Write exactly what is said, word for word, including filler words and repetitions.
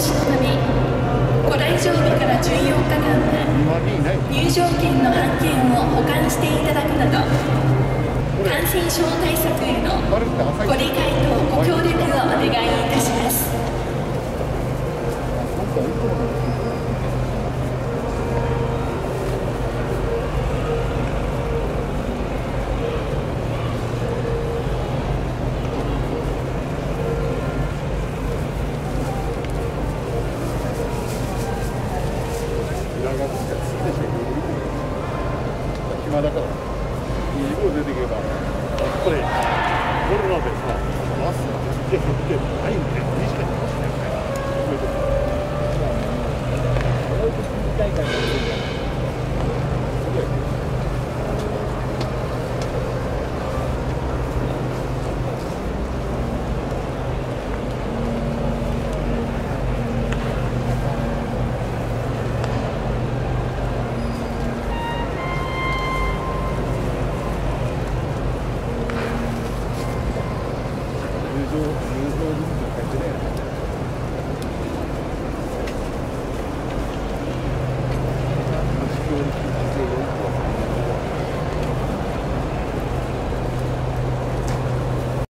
しのため、ご来場日からじゅうよっかかんは入場券の半券を保管していただくなど、感染症対策へのご理解とご協力をお願いいたします。 暇だから、にじご出てけば、やっぱりコロナでさ、マスクって減ってないんだよ、にしか来ましたよね。そういうこと。そういう時大会があるんだよ。入場、入場人数書いてね。